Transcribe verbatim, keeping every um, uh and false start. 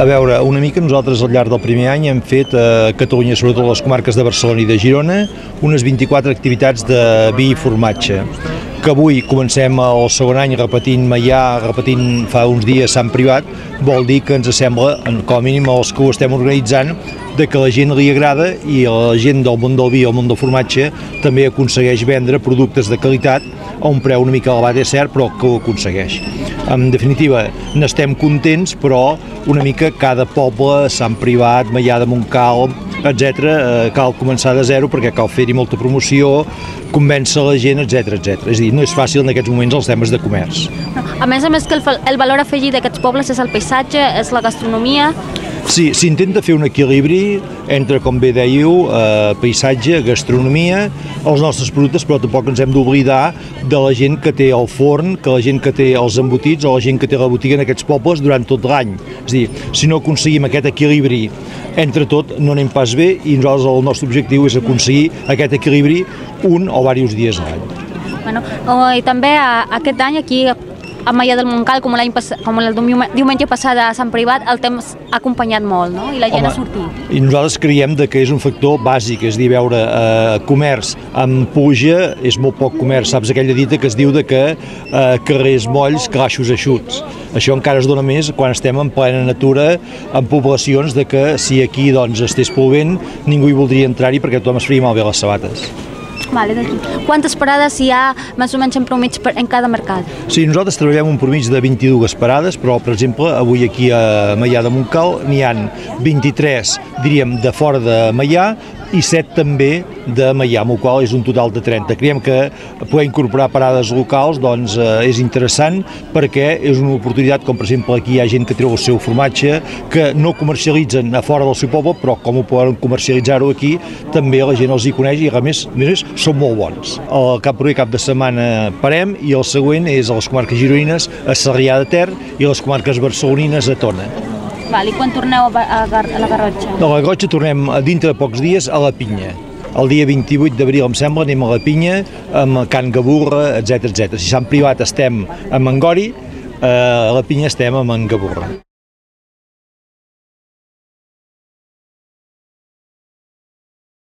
A veure, una mica nosaltres al llarg del primer any hem fet a Catalunya, sobretot a les comarques de Barcelona i de Girona, unes vint-i-quatre activitats de vi i formatge, que avui comencem el segon any repetint Meià, repetint fa uns dies Sant Privat, vol dir que ens sembla, com a mínim els que ho estem organitzant, de que a la gent li agrada i a la gent del món del vi i el món del formatge també aconsegueix vendre productes de qualitat a un preu una mica elevat, és cert, però que ho aconsegueix. En definitiva, n'estem contents, però una mica cada poble, Sant Privat, Meià de Montcal, etcètera, cal començar de zero perquè cal fer-hi molta promoció, convèncer la gent, etcètera, etcètera. És a dir, no és fàcil en aquests moments els temes de comerç. A més a més que el, el valor afegit d'aquests pobles és el paisatge, és la gastronomia. Sí, s'intenta fer un equilibri entre, com bé dèieu, eh, paisatge, gastronomia, els nostres productes, però tampoc ens hem d'oblidar de la gent que té el forn, que la gent que té els embotits o la gent que té la botiga en aquests pobles durant tot l'any. És a dir, si no aconseguim aquest equilibri entre tot, no anem pas bé i nosaltres el nostre objectiu és aconseguir aquest equilibri un o diversos dies a l'any. Bueno, i també aquest any aquí a Meià del Montcal, com l'any com el diumenge passat a Sant Privat, el temps ha acompanyat molt, no? I la gent Home, ha sortit. I nosaltres creiem que és un factor bàsic, és a dir, veure, eh, comerç amb pluja és molt poc comerç, saps aquella dita que es diu de que eh, carrers molls, calaixos eixuts. Això encara es dona més quan estem en plena natura, en poblacions de que si aquí doncs estés plovent ningú hi voldria entrar-hi perquè tothom es faria malbé les sabates. Vale, quantes parades hi ha més o menys en promig en cada mercat? Sí, nosaltres treballem un promig de vint-i-dues parades, però per exemple avui aquí a Meià de Montcal n'hi han vint-i-tres, diríem, de fora de Meià i set també de Meià, amb el qual és un total de trenta. Creiem que poder incorporar parades locals doncs, eh, és interessant perquè és una oportunitat, com per exemple aquí hi ha gent que treu el seu formatge, que no comercialitzen a fora del seu poble, però com ho poden comercialitzar-ho aquí, també la gent els hi coneix i a més, a més són molt bons. El cap proper cap de setmana parem i el següent és a les comarques gironines, a Sarrià de Ter i a les comarques barcelonines a Tona. Val, i quan torneu a, a, a la Garrotxa? A la Garrotxa tornem dintre de pocs dies a la Pinya. El dia vint-i-vuit d'abril, em sembla, anem a la Pinya, amb Can Gaburra, etcètera, etcètera. Si Sant Privat estem a Mangori, a la Pinya estem a Mangaburra.